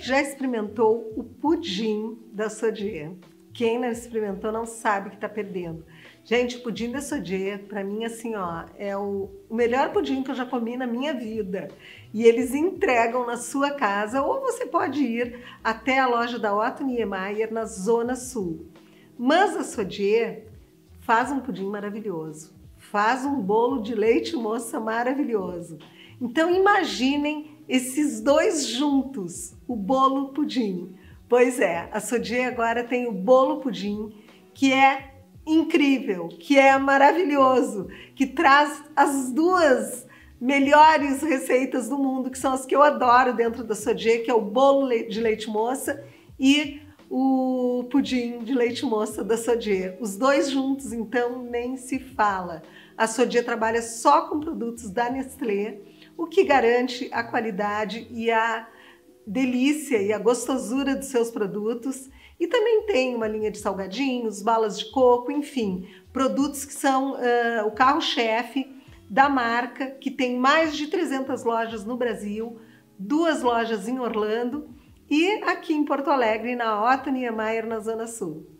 já experimentou o pudim da Sodier? Quem não experimentou não sabe que está perdendo. Gente, o pudim da Sodier, para mim, assim, ó, é o melhor pudim que eu já comi na minha vida. E eles entregam na sua casa, ou você pode ir até a loja da Otto Niemeyer, na Zona Sul. Mas a Sodier faz um pudim maravilhoso, faz um bolo de leite moça maravilhoso. Então imaginem esses dois juntos, o bolo pudim. Pois é, a Sodier agora tem o bolo pudim, que é incrível, que é maravilhoso, que traz as duas melhores receitas do mundo, que são as que eu adoro dentro da Sodier, que é o bolo de leite moça e o pudim de leite moça da Sodier. Os dois juntos, então, nem se fala. A Sodier trabalha só com produtos da Nestlé, o que garante a qualidade e a delícia e a gostosura dos seus produtos. E também tem uma linha de salgadinhos, balas de coco, enfim, produtos que são o carro-chefe da marca, que tem mais de 300 lojas no Brasil, 2 lojas em Orlando e aqui em Porto Alegre, na Otto Niemeyer, na Zona Sul.